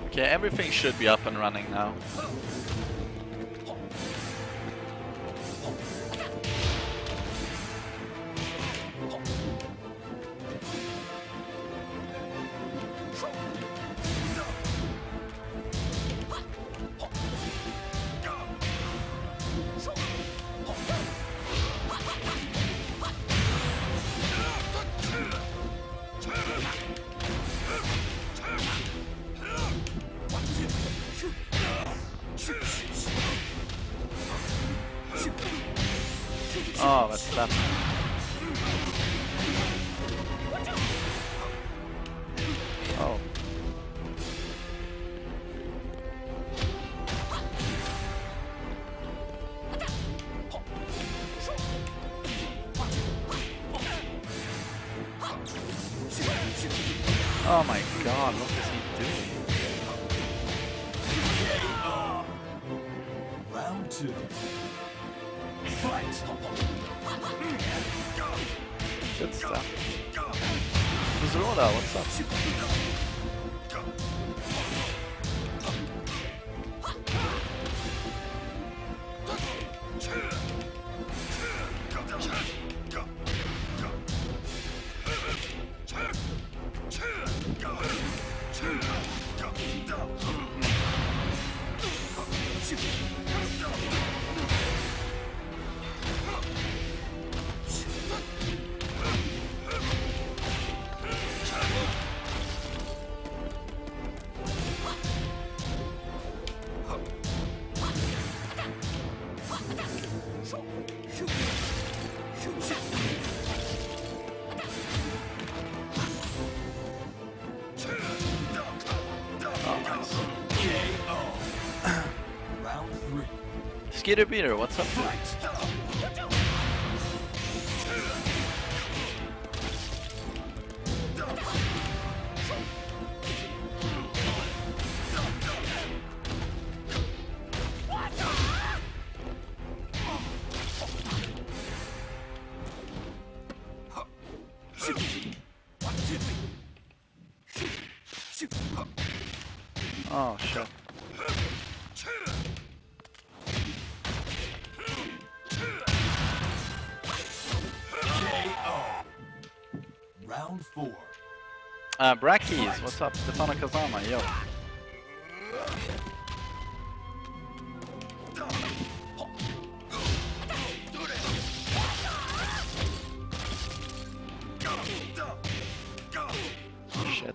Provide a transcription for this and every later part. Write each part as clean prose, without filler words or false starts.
Okay, everything should be up and running now. Oh, that's that. Oh. Oh my god, what is he doing? Round 2. Fight! Good stuff. Zroda, what's up? Skeeter Beater, what's up? Oh shit. Round 4. Brackies, what's up? Stefano Kazama, yo. Shit.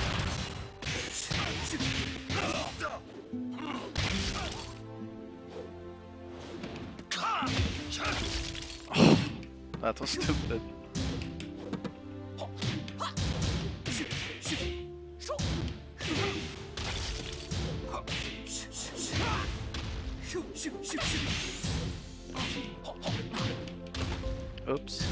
That was stupid. Oops.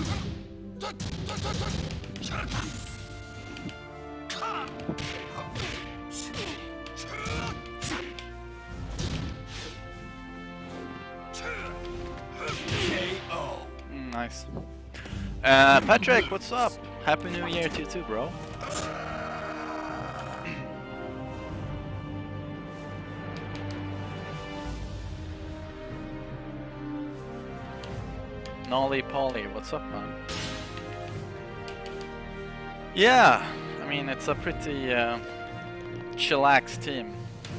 Nice. Patrick, what's up? Happy New Year to you too, bro. Nolly Polly, what's up, man? Yeah, I mean, it's a pretty chillax team.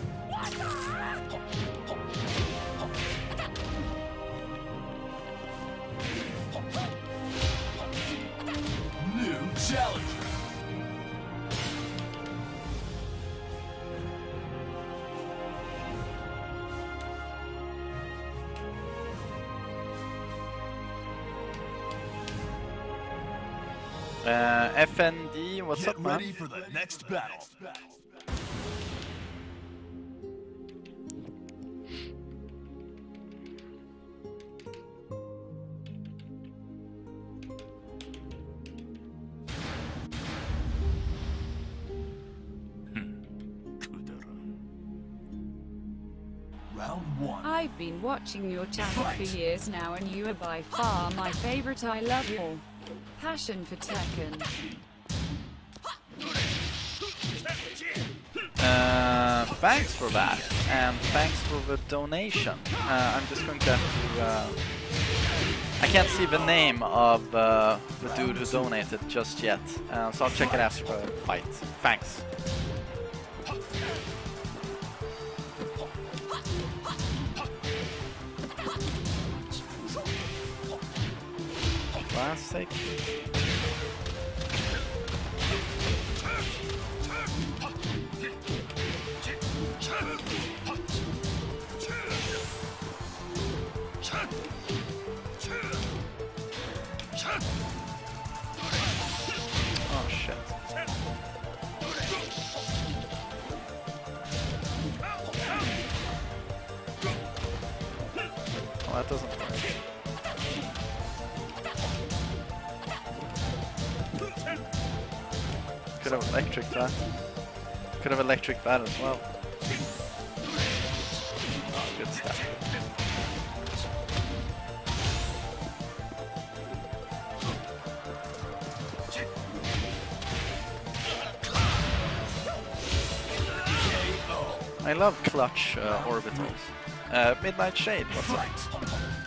New challenger. FND, what's up, man? Get ready for the next battle. Round 1. I've been watching your channel for years now and you are by far my favorite. I love your passion for Tekken. Thanks for that, and thanks for the donation. I'm just going to have to... I can't see the name of the dude who donated just yet, so I'll check it after the fight. Thanks. Classic. Oh shit. Oh, that doesn't work. Could have electric that. Could have electric that as well. Good stuff. I love clutch orbitals. Midnight Shade, what's up?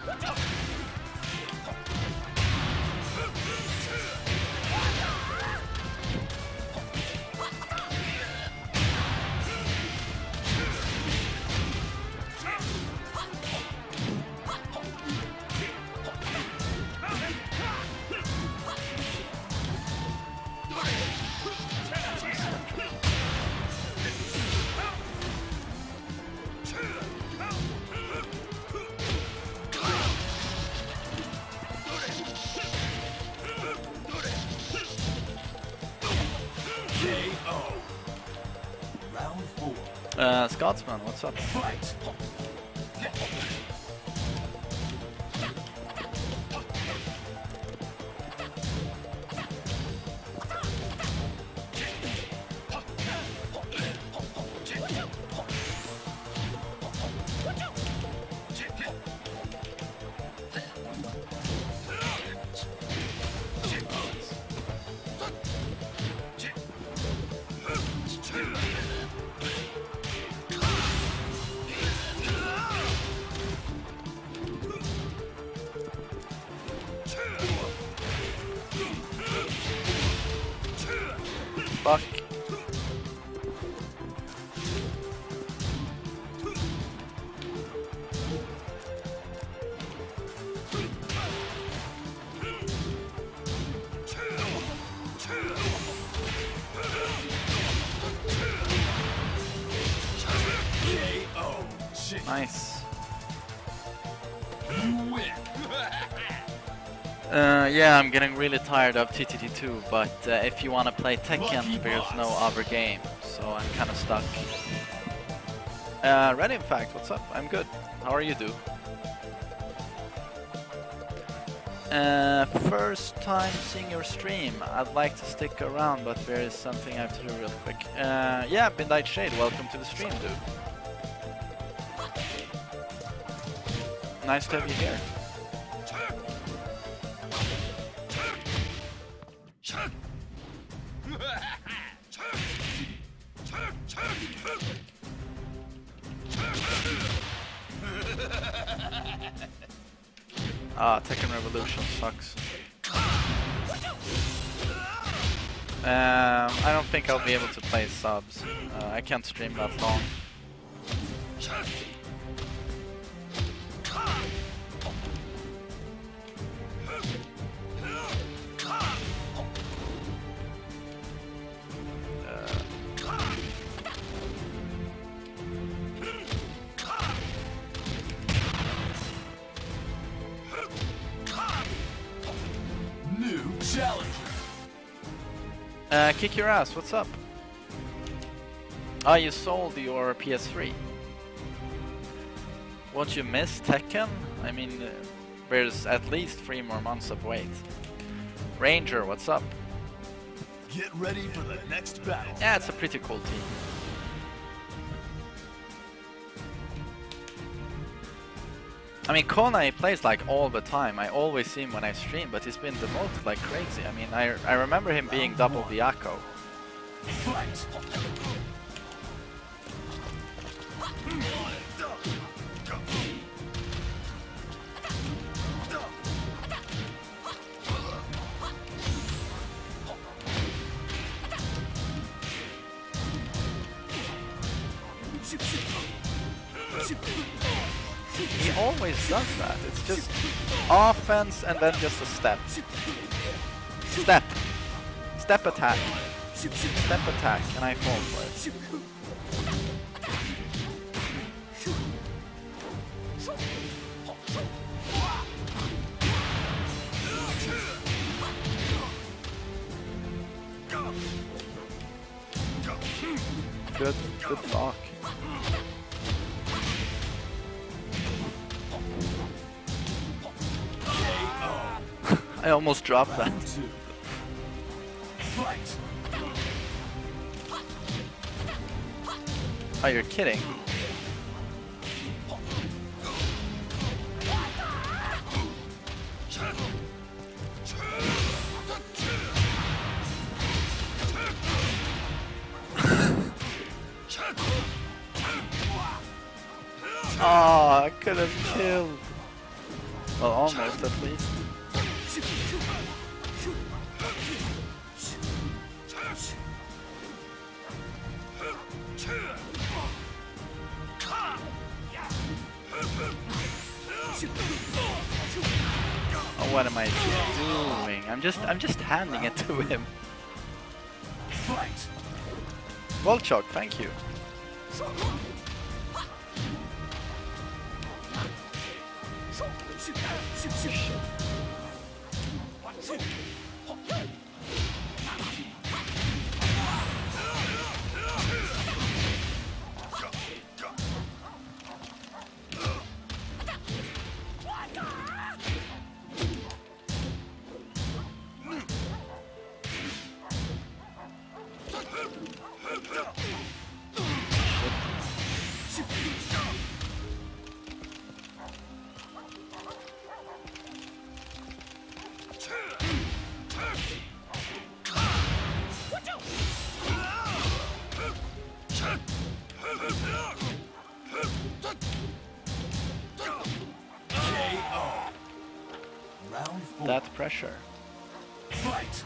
Scotsman, what's up? Fight. Fuck. Nice. Yeah, I'm getting really tired of TTT2, but if you want to play Tekken, there's no other game, so I'm kind of stuck. Red in fact, what's up? I'm good. How are you, dude? First time seeing your stream. I'd like to stick around, but there is something I have to do real quick. Yeah, Midnight Shade, welcome to the stream, dude. Nice to have you here. Ah, Tekken Revolution sucks. I don't think I'll be able to play subs. I can't stream that long. Kick your ass, what's up? Ah, you sold your PS3. Won't you miss Tekken? I mean, there's at least 3 more months of wait. Ranger, what's up? Get ready for the next battle. Yeah, it's a pretty cool team. I mean, Kona plays like all the time. I always see him when I stream, but he's been demoted like crazy. I mean, I remember him being double Viako. he always does that. It's just offense and then just a step. Step. Step attack. Step attack, and I fall for it. Good block. I almost dropped that. Oh, you're kidding. Oh, I could have killed. Well, almost at least. Oh, what am I doing? I'm just handing it to him. Wall choke, thank you. That pressure. Fight.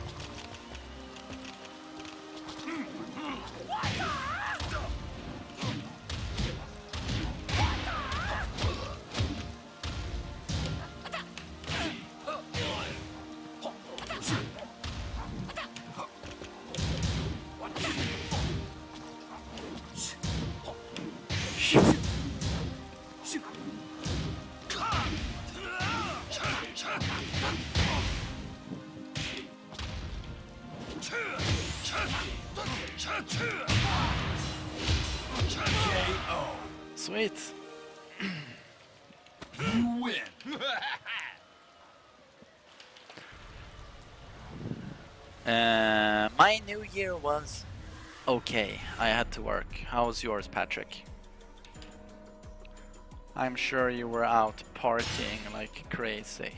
Sweet. You win. My new year was okay. I had to work. How was yours, Patrick? I'm sure you were out partying like crazy.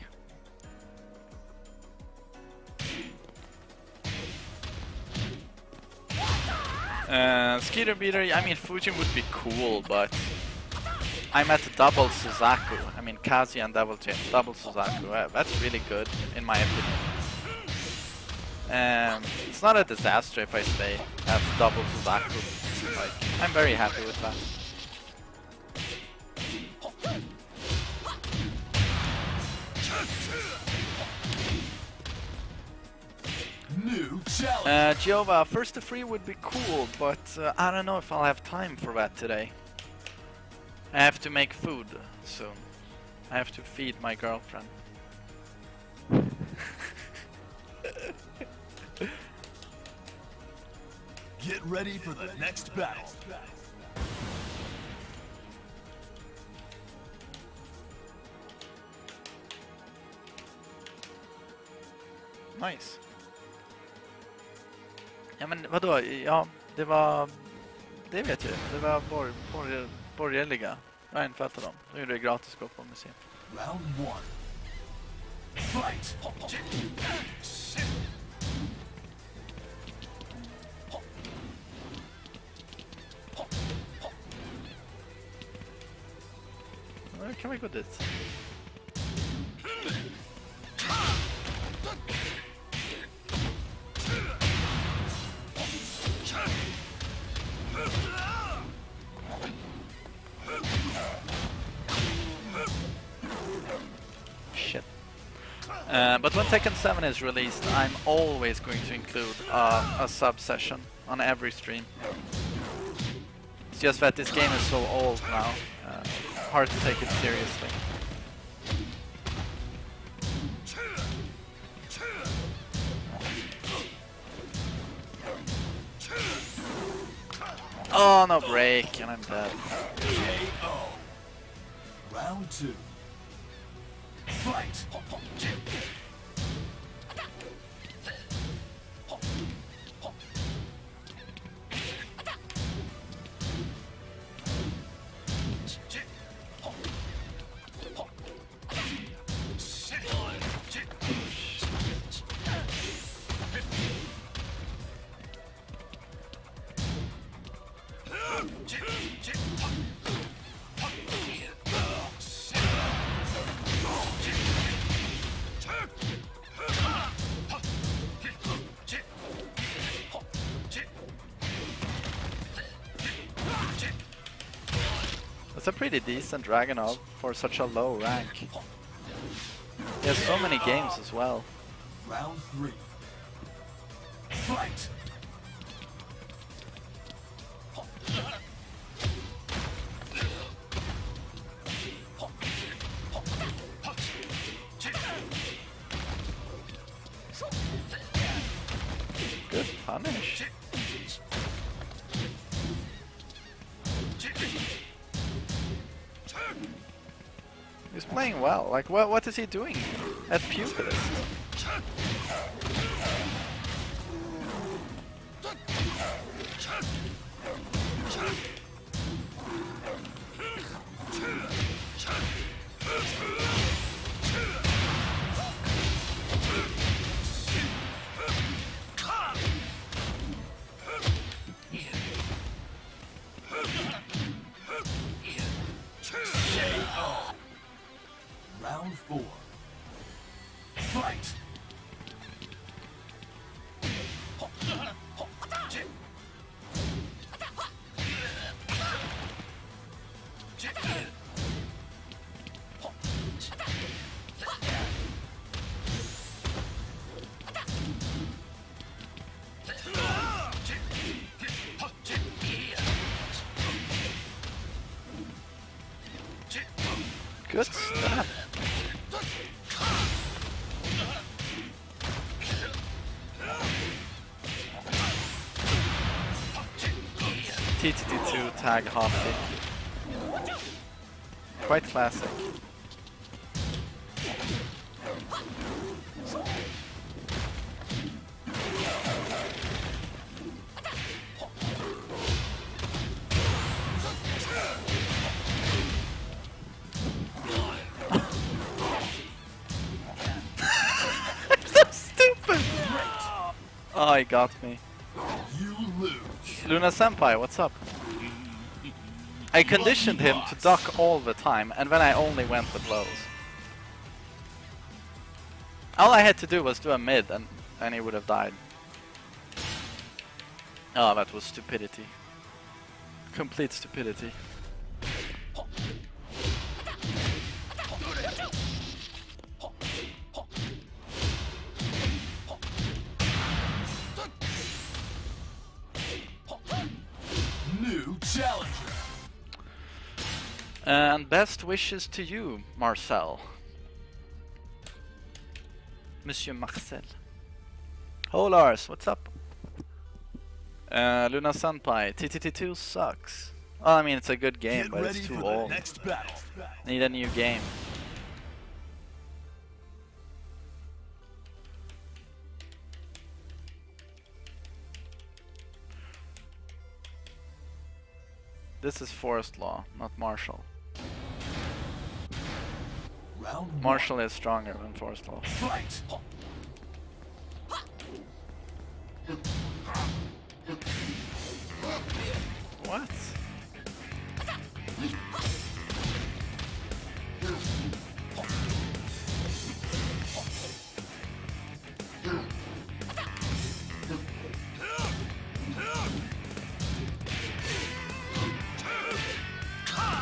Skeeter beater, I mean Fujin would be cool, but I'm at double Suzaku. I mean Kazuya and double Suzaku. That's really good in my opinion. It's not a disaster if I stay at double Suzaku. Like, I'm very happy with that. New challenge. Giova, first to free would be cool, but I don't know if I'll have time for that today. I have to make food soon. I have to feed my girlfriend. Get ready for the next battle. Nice. Ja men vadå? Ja, det var... Det vet jag. Det var borgerliga. Jag infattade dem. De gjorde det gratis gå på museum. Round 1. Fight! Kan vi gå dit? But when Tekken 7 is released, I'm always going to include a sub session on every stream. It's just that this game is so old now, hard to take it seriously. Oh, no break, and I'm dead. KO. Round 2. Fight. It's a pretty decent Dragunov for such a low rank. He has so many games as well. Round 3. Fight. Good punish. He's playing well. Like, what is he doing at Pupilist? Round 4. Fight. Good stuff. TTT2 tag hop kick. Quite classic. So stupid! Oh, he got me. You lose. Luna Senpai, what's up? I conditioned him to duck all the time, and then I only went with lows. All I had to do was do a mid, and he would have died. Oh, that was stupidity. Complete stupidity. New challenger. And best wishes to you, Marcel. Monsieur Marcel. Oh, Lars, what's up? Luna Senpai, TTT2 sucks. Well, I mean, it's a good game, Get but ready it's for too the old. next battle. Need a new game. This is Forest Law, not Marshall. Round 1. Marshall is stronger than Forest Law. Fight. What?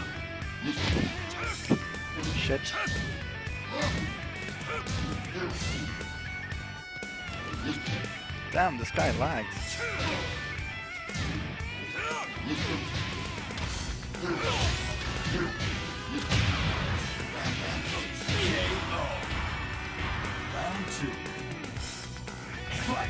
Shit. Damn, this guy lags. Round 2. Fight!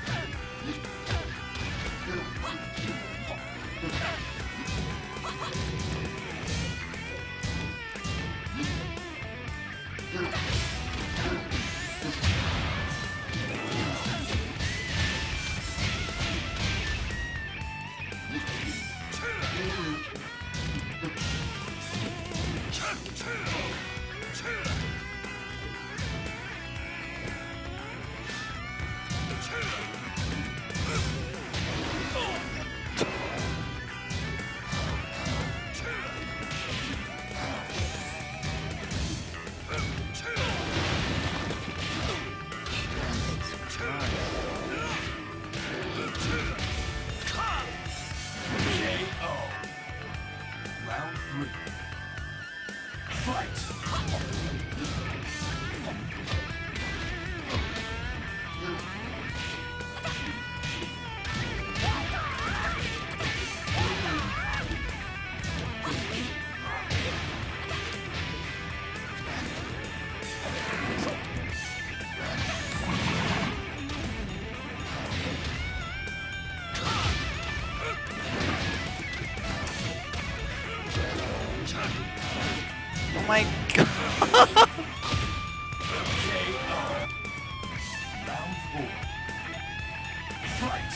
Round 3. Fight! Oh my god! Round 4. Fight!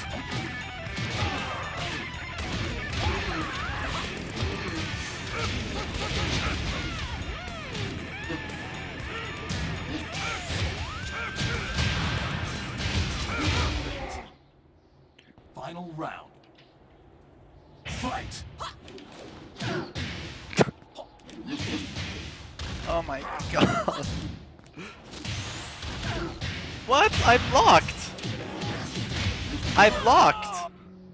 Final round. Fight! Oh my god. What? I blocked! I blocked!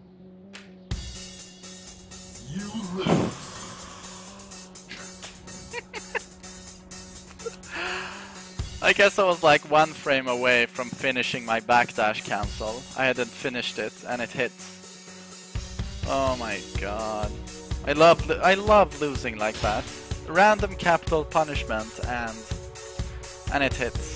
You lose. I guess I was like 1 frame away from finishing my backdash cancel. I hadn't finished it and it hit. Oh my god. I love losing like that. Random capital punishment and it hits.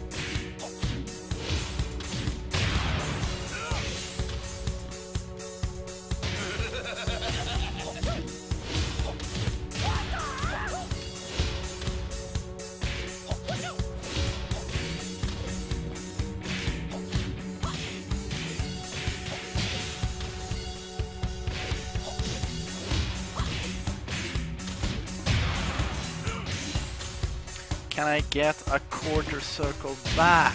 Can I get a quarter circle back?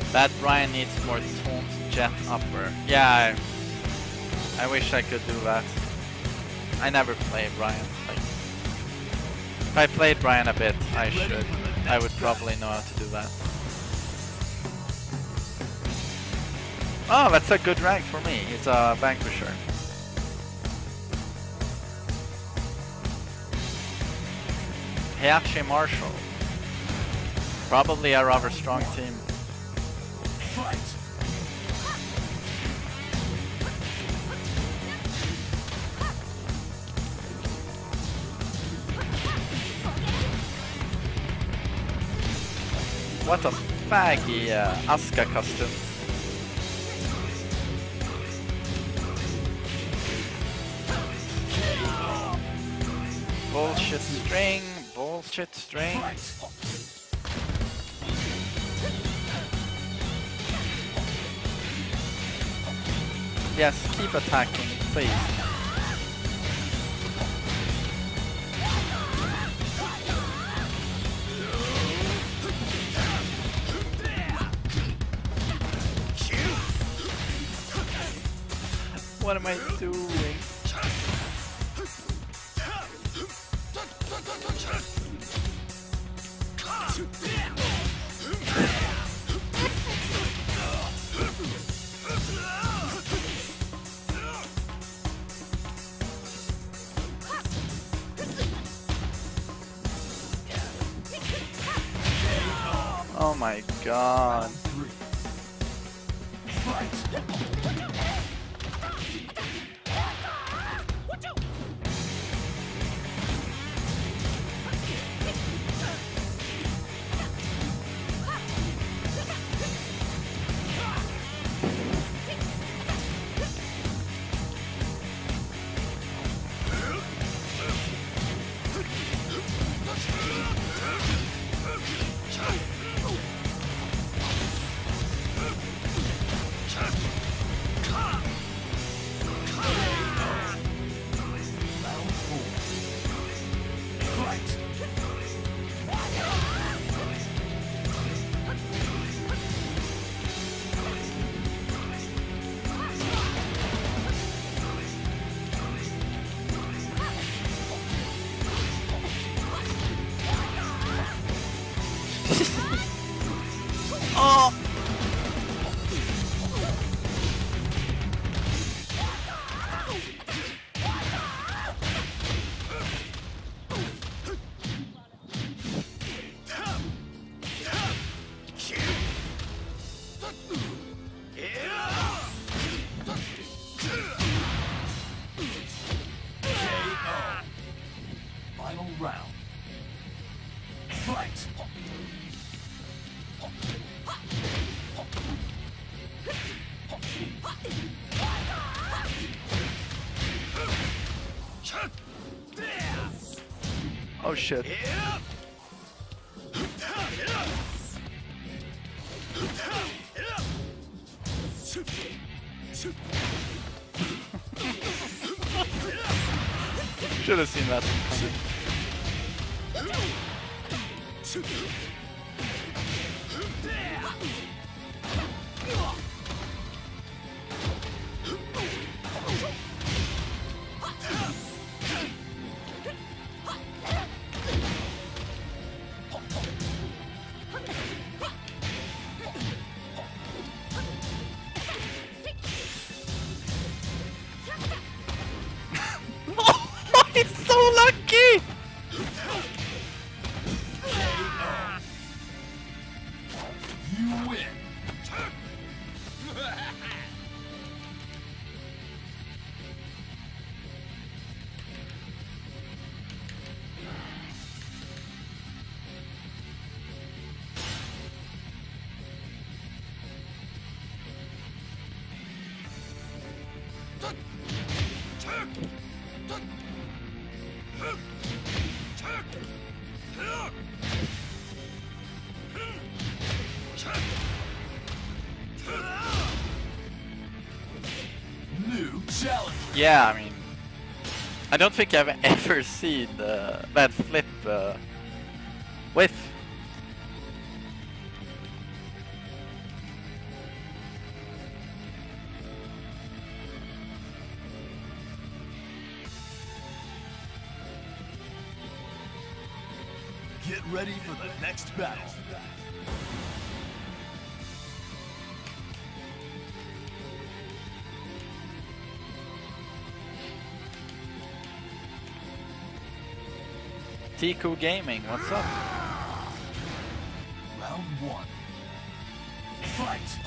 That Brian needs more taunt jet upper. Yeah, I wish I could do that. I never play Brian. Like, if I played Brian a bit, I would probably know how to do that. Oh, that's a good rank for me. He's a Vanquisher. Heihachi Marshall. Probably a rather strong team. Fight. What a faggy Asuka custom. Bullshit string, bullshit string. Yes, keep attacking, please. What am I doing? Oh my god. Oh! Final round. Fight. Oh shit. Should have seen that one coming. He's so lucky! You win. New challenge. Yeah, I mean, I don't think I've ever seen that flip with. ready for the next battle. Tiku Gaming, what's up? Round 1. Fight!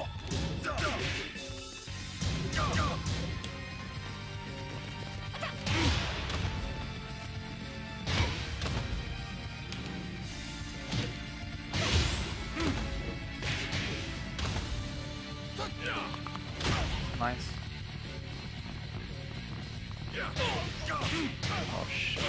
Nice. Oh shit.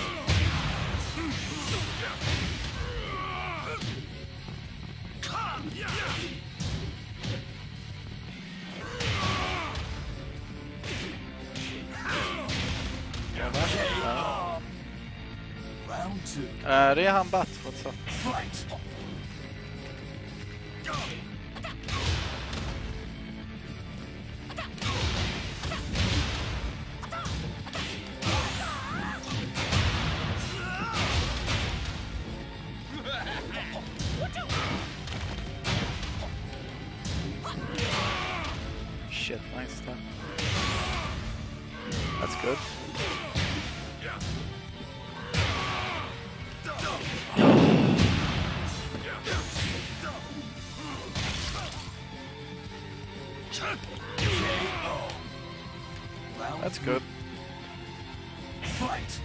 Round 2. Rehan Bat, what's up? Fight! Shit, nice stuff. That's good. That's good. Fight!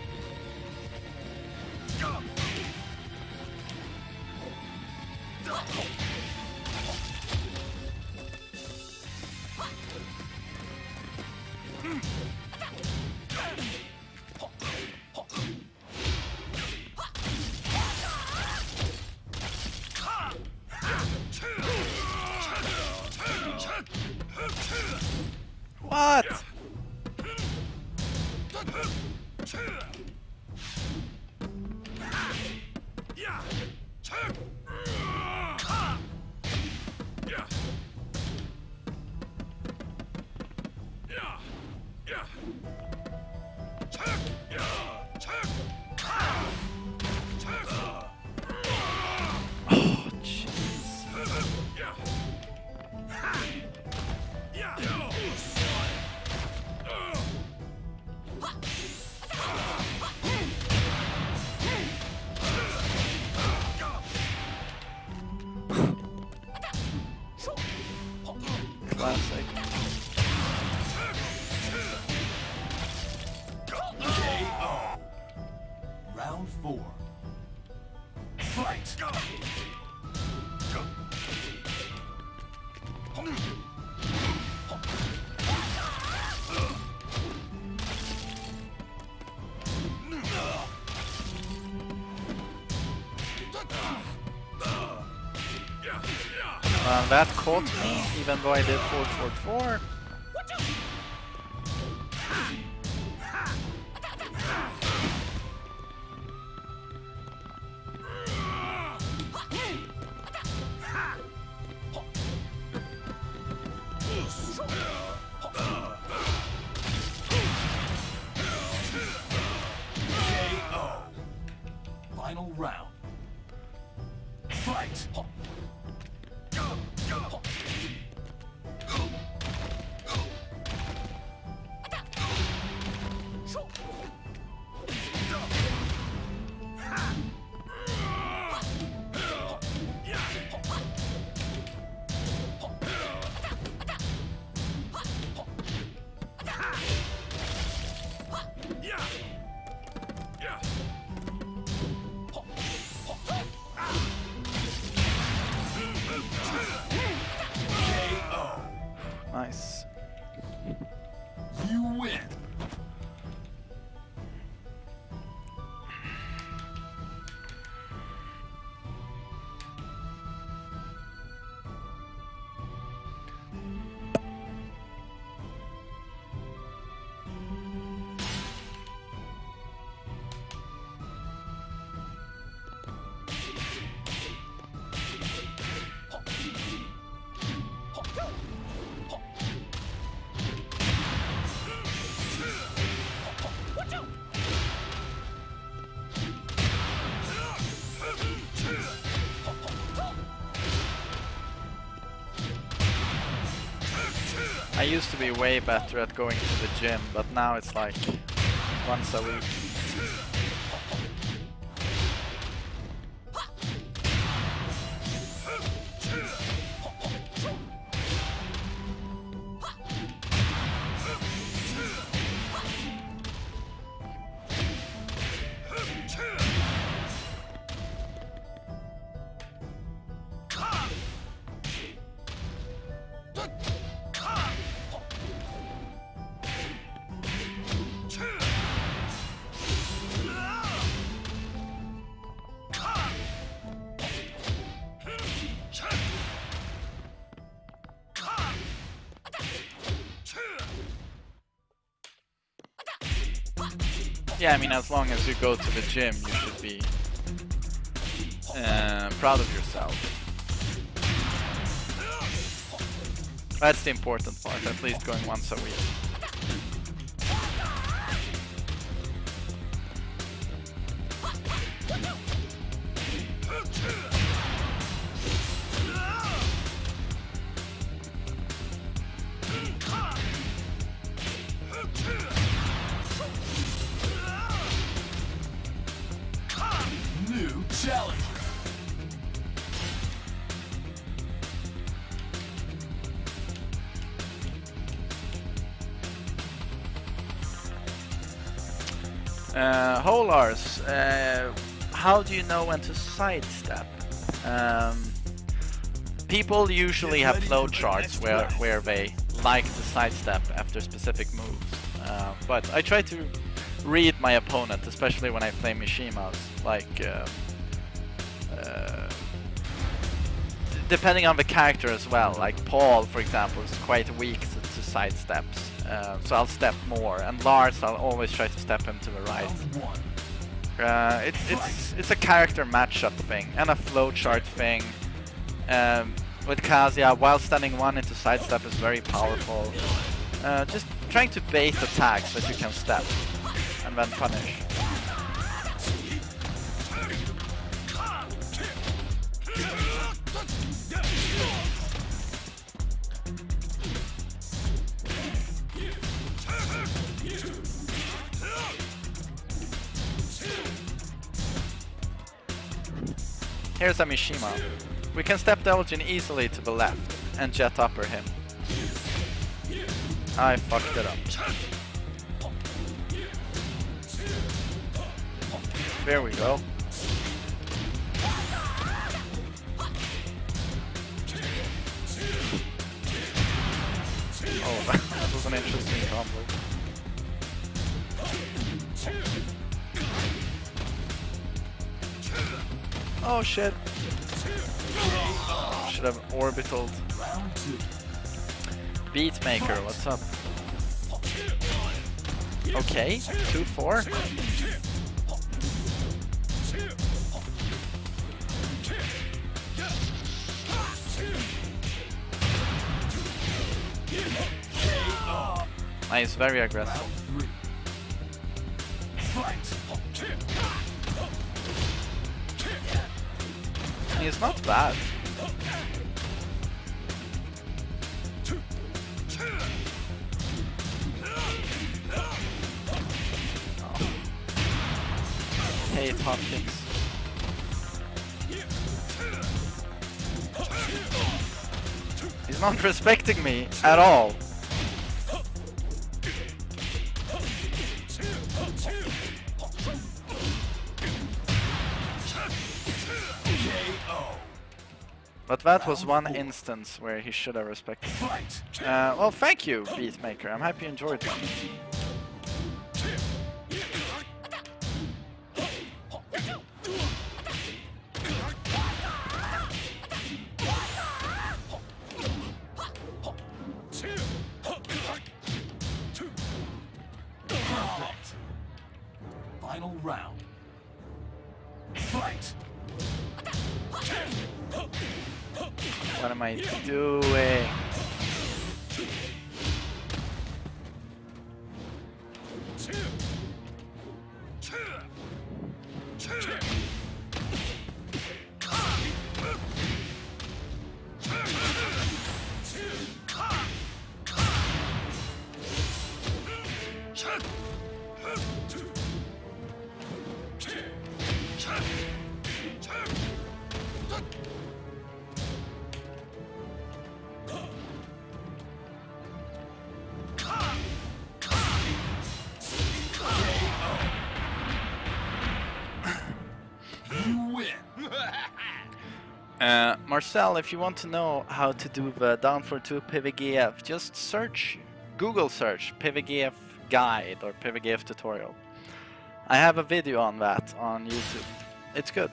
What? Oh, jeez. Classic. KO. Round 4. Fight! That caught me, even though I did 444. KO. Final round. Fight! Nice. You win. I used to be way better at going to the gym, but now it's like once a week. Yeah, I mean, as long as you go to the gym, you should be proud of yourself. That's the important part, at least going once a week. New challenger. Holars, how do you know when to sidestep? People usually have flow charts where they like to sidestep after specific moves, but I try to read my opponent, especially when I play Mishimas, like depending on the character as well. Like Paul, for example, is quite weak to sidesteps, so I'll step more, and Lars, I'll always try to step him to the right. It's a character matchup thing and a flowchart thing. With Kazuya, while standing 1 into sidestep is very powerful. Just trying to bait attacks that you can step and then punish. Here's a Mishima. We can step the Elgin easily to the left and jet upper him. I fucked it up. There we go. Oh, that was an interesting combo. Oh shit. Should have orbitaled. Beatmaker, what's up? Okay, 2-4. Nice, very aggressive. He's not bad. Hate Hopkins. He's not respecting me at all. But that was one instance where he should have respected me. Well, thank you, Beatmaker. I'm happy you enjoyed that. Final round. Fight. What am I doing? Marcel, if you want to know how to do the down for 2 PVGF, just Google search PVGF guide or PVGF tutorial. I have a video on that on YouTube. It's good.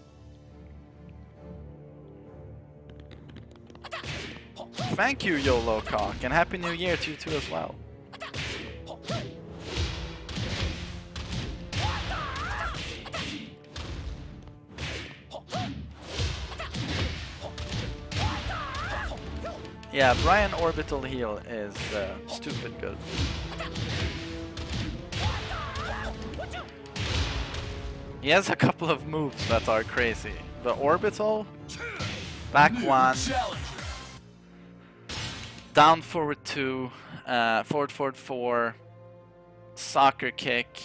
Thank you, YOLO Cock, and Happy New Year to you too as well. Yeah, Brian Orbital Heal is stupid good. He has a couple of moves that are crazy. The Orbital, back 1, down forward 2, forward 4, soccer kick,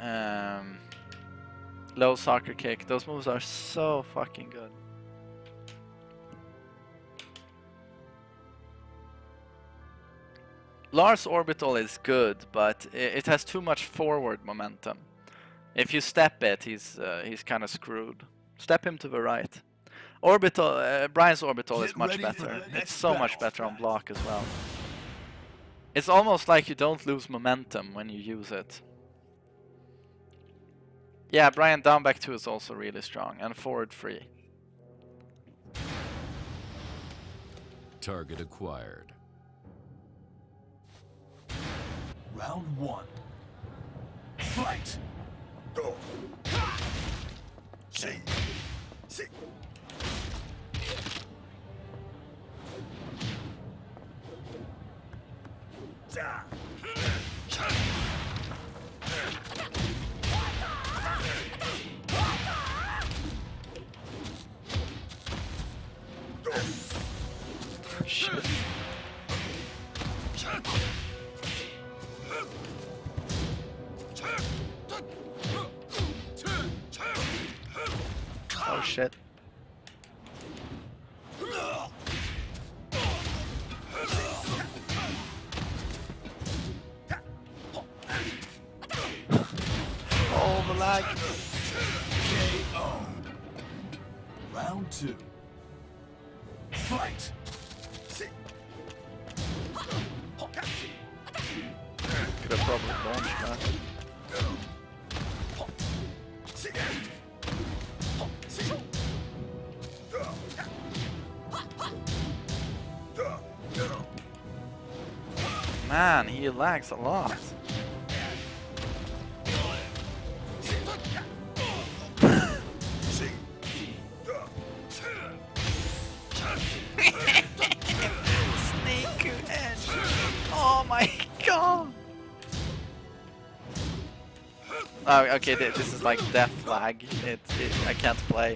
low soccer kick. Those moves are so fucking good. Lars Orbital is good, but it has too much forward momentum. If you step it, he's kind of screwed. Step him to the right. Orbital, Brian's Orbital is much better. It's so much better on block as well. It's almost like you don't lose momentum when you use it. Yeah, Brian, down back 2 is also really strong, and forward 3. Target acquired. Round 1. Fight! Go! See! See! Shit. Oh shit. Oh, the lag. KO. Round 2. Fight. Could have probably launched that. Man, he lags a lot. Snake edge. Oh my god. Oh, okay, this is like death lag. I can't play.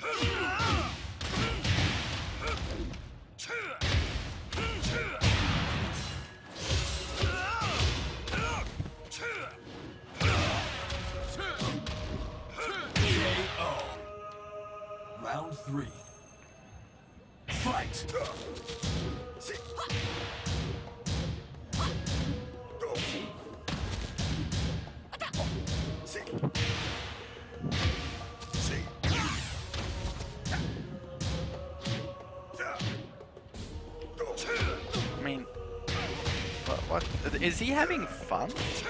Round 3. Fight! I mean, what? Is he having fun?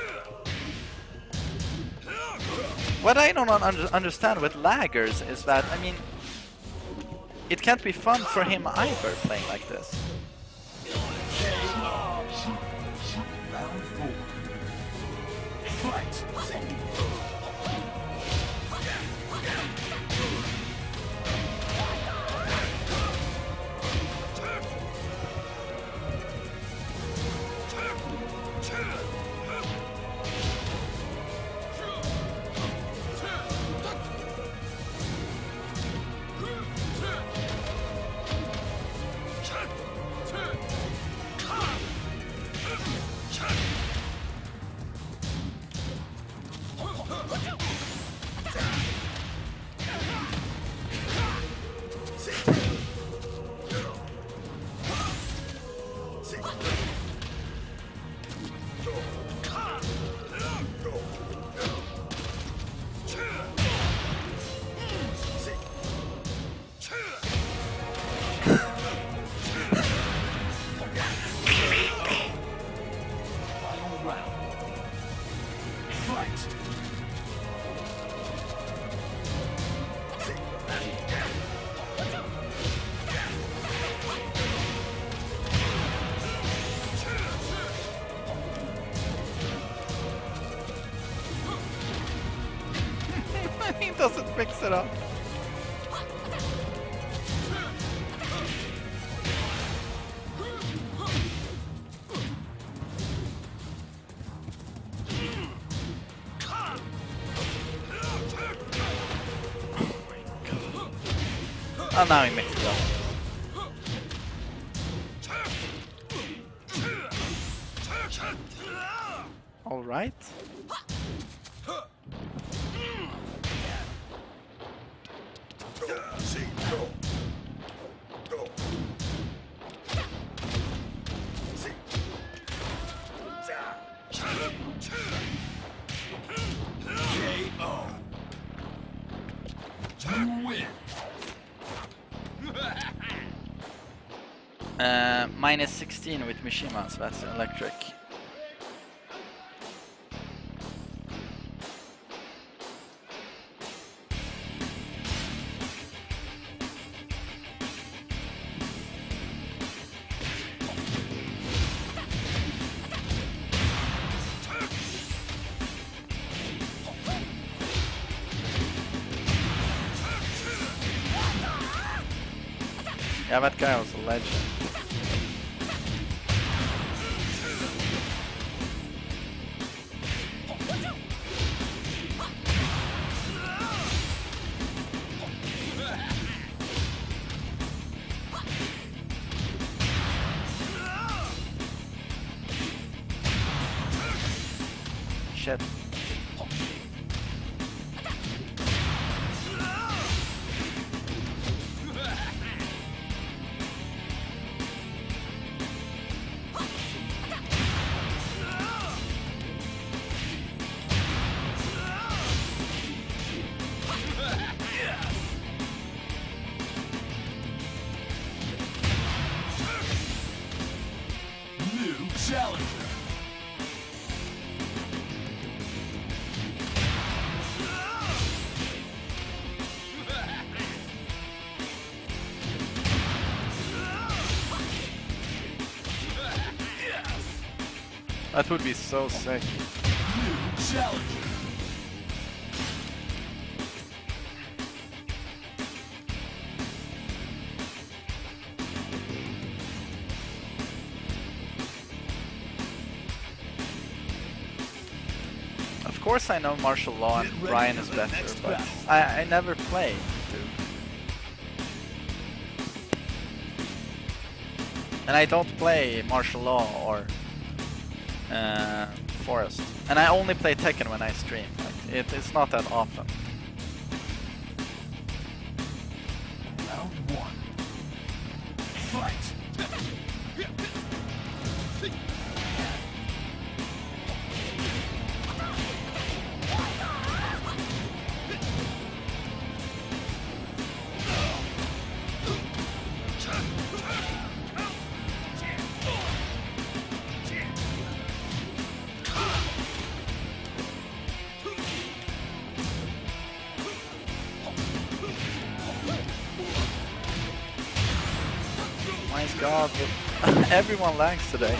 What I don't understand with laggers is that, I mean, it can't be fun for him either playing like this. Round 4. Fight! doesn't mix it up. Oh, now he mixed it up. All right. KO. You win. Minus 16 with Mishima, so that's electric. Yeah, that guy was a legend. Shit. New challenger. That would be so sick. New challenger. Of course I know martial law and Brian is better, but I never play, dude. And I don't play martial law or Forest. And I only play Tekken when I stream. Like, it's not that often. Round one. Fight. My god, everyone lags today.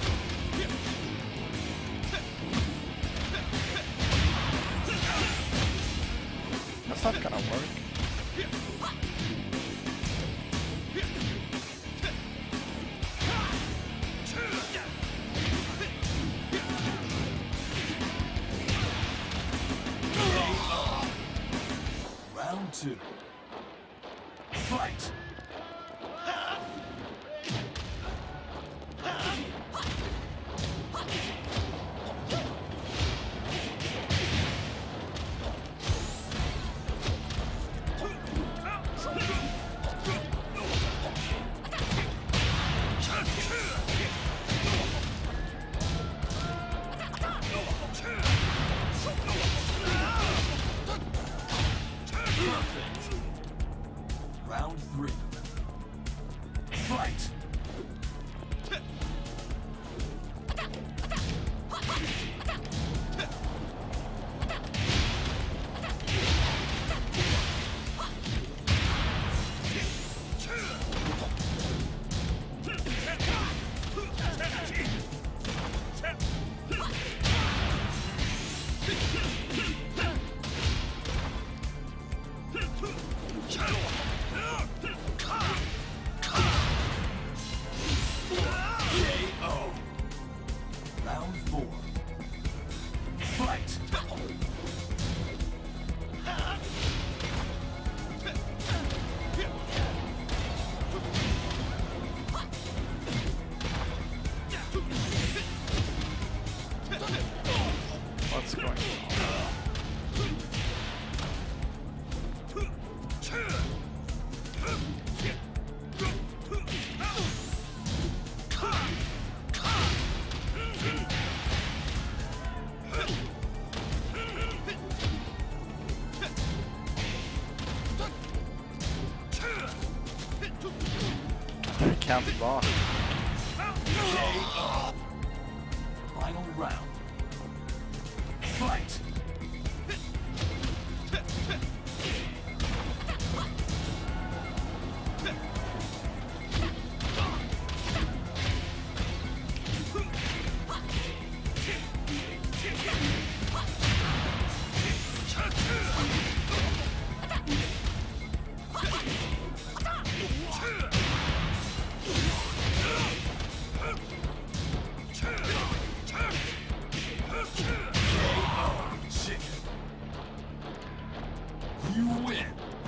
That's not gonna work. Round two. Fight. Perfect. Round three. is going on? I can't block. Final round. Fight! You win!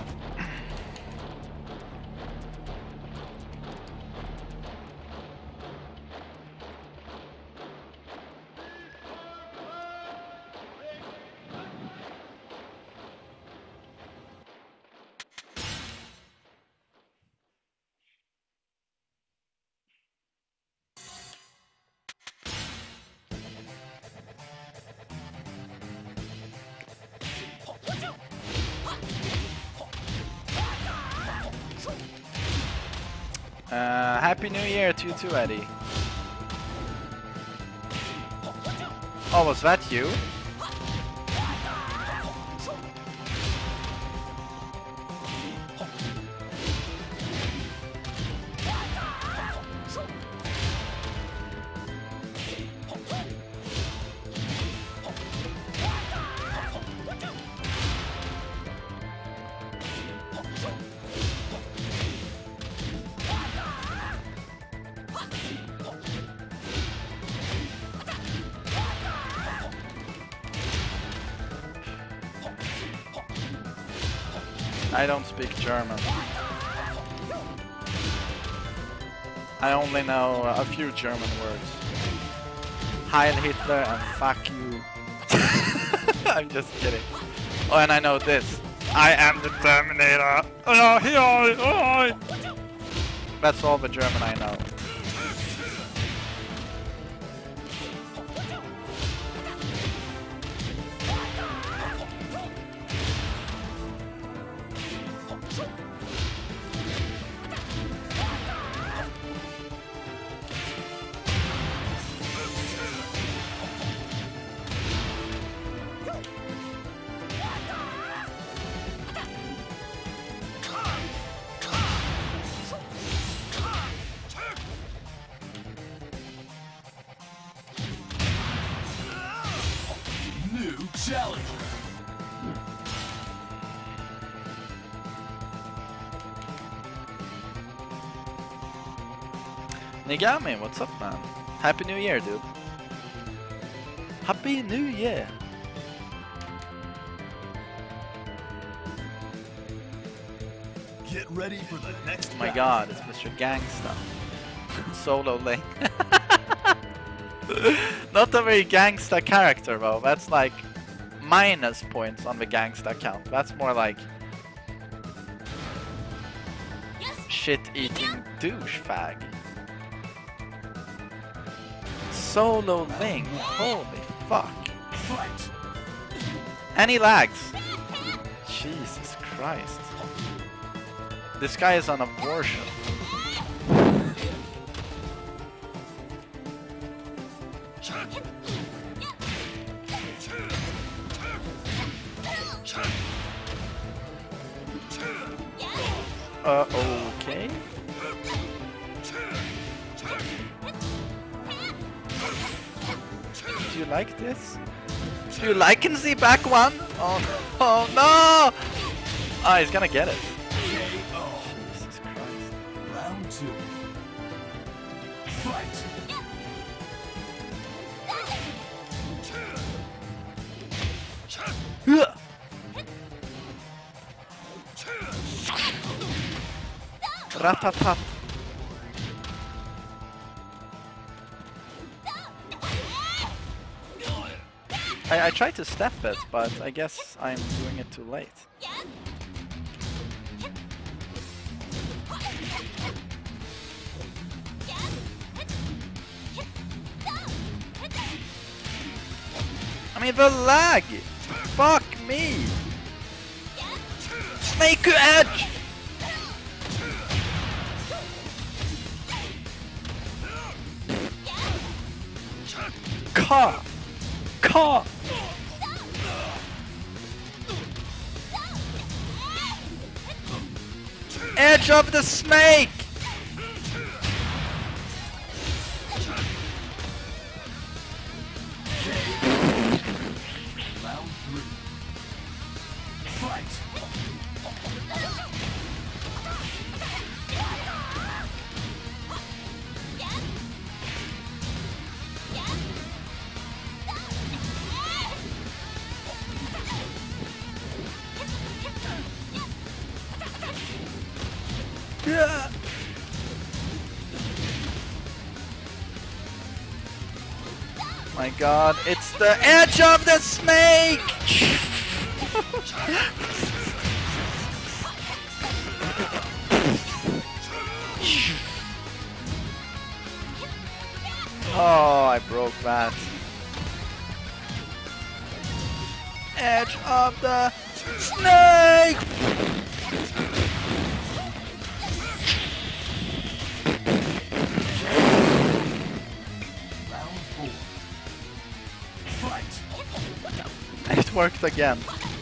Happy New Year to you too, Eddie. Oh, was that you? I don't speak German. I only know a few German words. Heil Hitler and fuck you. I'm just kidding. Oh, and I know this. I am the Terminator. That's all the German I know. New challenger! Nigami, what's up, man? Happy New Year, dude. Happy New Year. Get ready for the next Oh my round. god, it's Mr. Gangsta. Solo Link. Not a very gangsta character though, that's like minus points on the gangsta count. That's more like shit-eating douchebag. Solo Link, holy fuck. Fight! And he lags. Jesus Christ. This guy is on abortion. Okay. Do you like this? Do you like the back one? Oh no! Oh, he's gonna get it. KO. Jesus Christ. Round 2. Fight! Ugh. Ratatat. I tried to step it, but I guess I'm doing it too late. I mean, the lag! Fuck me! Snake Edge! Ka! Ka! Edge of the snake! Round 3. Fight! Yeah. My god, it's the edge of the snake! Oh, I broke that. Edge of the snake! Round 4. Fight! And it worked again.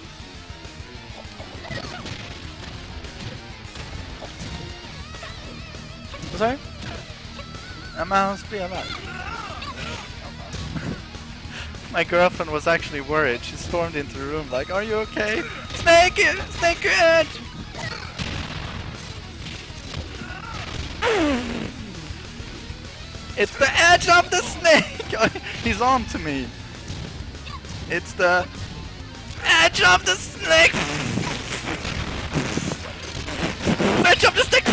Sorry? Man spelar. My girlfriend was actually worried. She stormed into the room like, "Are you okay? Snake! Snake Edge!" It's the edge of the snake! He's on to me. It's the edge of the snake! Edge of the snake!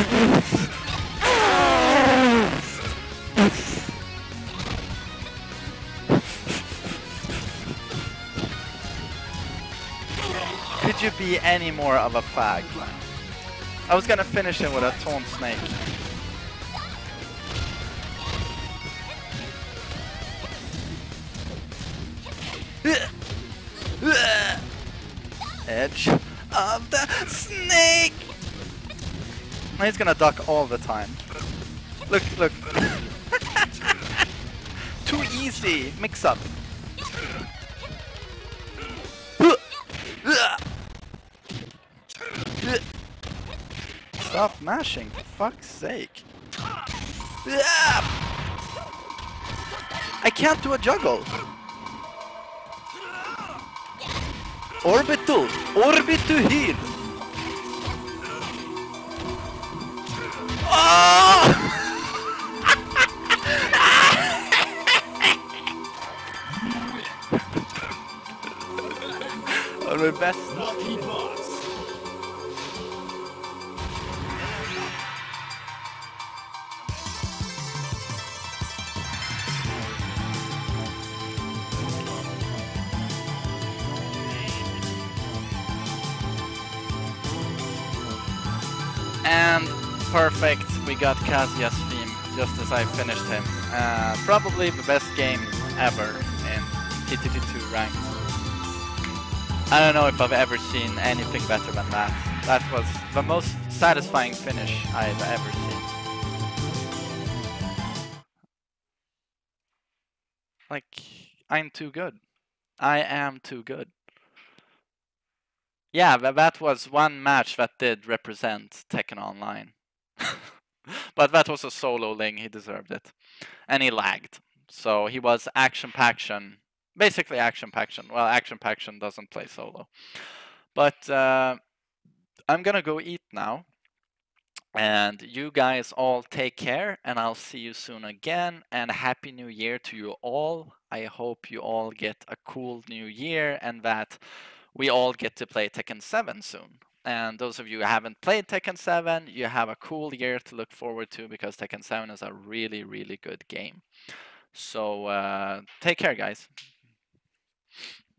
Could you be any more of a fag? I was gonna finish him with a taunt snake. Edge of the snake! He's gonna duck all the time. Look, look. Too easy. Mix up. Stop mashing, for fuck's sake. I can't do a juggle. Orbital! Orbital heal! Oh! One of my best. Lucky boss. And perfect, we got Kazuya's theme just as I finished him. Probably the best game ever in TTT2 ranked. I don't know if I've ever seen anything better than that. That was the most satisfying finish I've ever seen. Like, I'm too good. I am too good. Yeah, that was one match that did represent Tekken Online. But that was a solo Ling, he deserved it. And he lagged. So he was Action-Paction. Basically Action-Paction. Well, Action-Paction doesn't play solo. But I'm gonna go eat now. And you guys all take care, and I'll see you soon again. And Happy New Year to you all. I hope you all get a cool new year and that we all get to play Tekken 7 soon. And those of you who haven't played Tekken 7, you have a cool year to look forward to because Tekken 7 is a really, really good game. So take care, guys.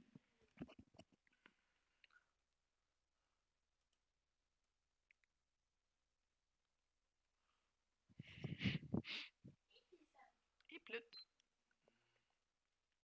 Iplut.